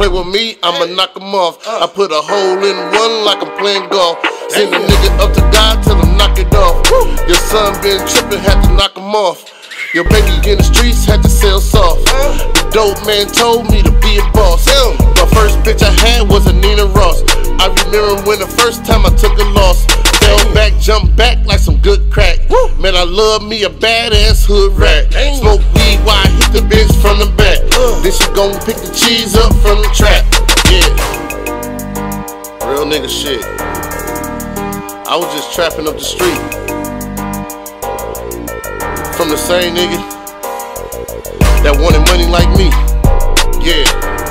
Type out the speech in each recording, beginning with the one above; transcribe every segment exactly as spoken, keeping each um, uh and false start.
play with me, I'ma knock him off. I put a hole in one like I'm playing golf. Send a nigga up to God, tell him knock it off. Your son been trippin', had to knock him off. Your baby in the streets, had to sell soft. The dope man told me to be a boss. The first bitch I had was a Nina Ross. I remember when the first time I took a loss. Fell back, jumped back like some good crack. Man, I love me a badass hood rat. Smoke weed while I hit the bitch from the back. Then she gon' pick the cheese up from the trap. Yeah, real nigga shit. I was just trapping up the street from the same nigga that wanted money like me. Yeah,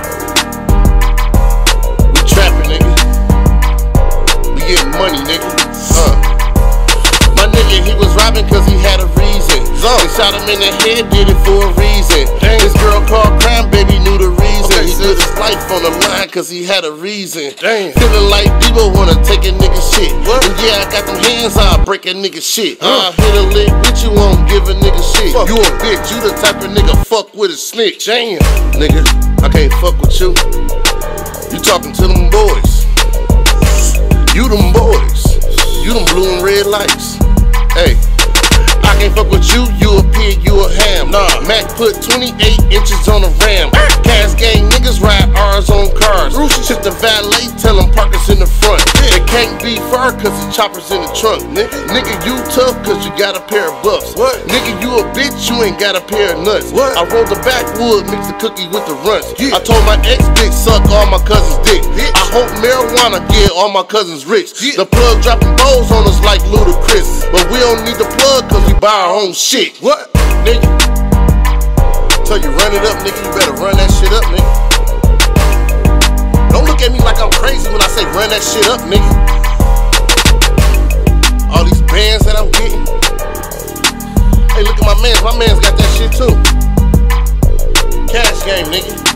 we trapping, nigga. We getting money, nigga. Uh. My nigga, he was robbing cause he had a reason. They shot him in the head, did it for a reason. Dang. This girl called crime, baby, knew the reason. Okay, he sis. Put his life on the line cause he had a reason. Dang. Feeling like people wanna take a nigga shit. What? And yeah, I got them hands, I'll break a nigga shit. Huh? I'll hit a lick with you, won't give a nigga shit. Fuck. You a bitch, you the type of nigga fuck with a snitch. Damn. Nigga, I can't fuck with you. You talking to them boys. You them boys. You them blue and red lights. Hey, I can't fuck with you, you a pig, you a ham. Nah, Mac put twenty-eight inches on the ram. Cash gang niggas ride R's on cars. Shit the valet, tell them park us in the front. It can't be far cause the chopper's in the trunk. Nigga, nigga you tough cause you got a pair of buffs. What? Nigga you a bitch, you ain't got a pair of nuts. What? I rolled the backwood, mix the cookie with the runts. Yeah. I told my ex-bitch suck all my cousins' dick. Bitch. I hope marijuana get all my cousins rich. Yeah. The plug dropping bowls on us like Ludacris. But we don't need the plug cause we buy our own shit. What? Nigga. Tell you run it up, nigga, you better run that shit up, nigga. Don't look at me like I'm crazy when I say run that shit up, nigga. All these bands that I'm getting. Hey, look at my mans, my mans got that shit too. Cash game, nigga.